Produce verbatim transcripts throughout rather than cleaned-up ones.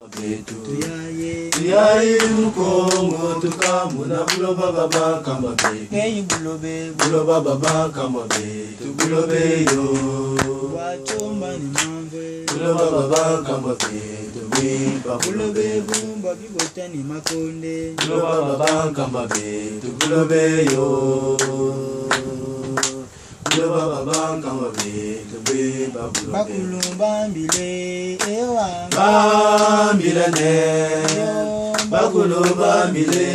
Betu tuyaye mukongo tukamuna buloba baba kama be hey bulobe buloba baba kama be tu bulobe yo wachomba ni mambe buloba baba kama be tu bimba bulobe bumba bibota ni makonde buloba baba kama be tu bulobe yo buloba baba kama be tu bimba bulobe bakulumba mbile ewa bambila ne bakulu bambile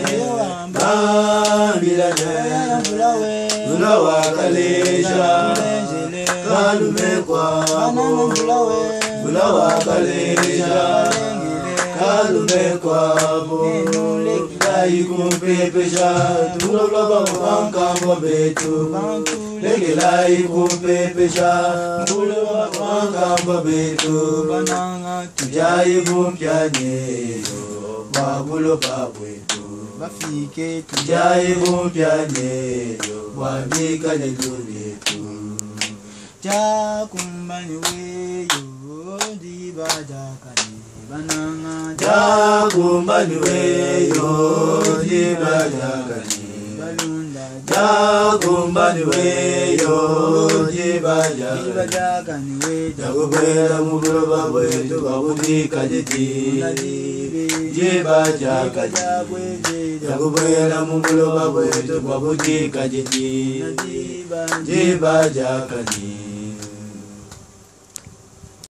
bambila ne bulawa kaleja kalume kwa bulawa kaleja kalume kwa lai kumpepesha tulolaba banka mbetu lege lai kumpepesha tulolaba banka mbetu bananga tujaye bumpyanye babulo babwetu bafike tujaye bumpyanye wabika letuletu jakumbani weyo dibadakani bananga jakumbani weyo dibadakani balunda jakumbani weyo dibadakani we jagubera muguro babwetu babudika jeti dibadakani jagubera muguro babwetu babudika jeti dibadakani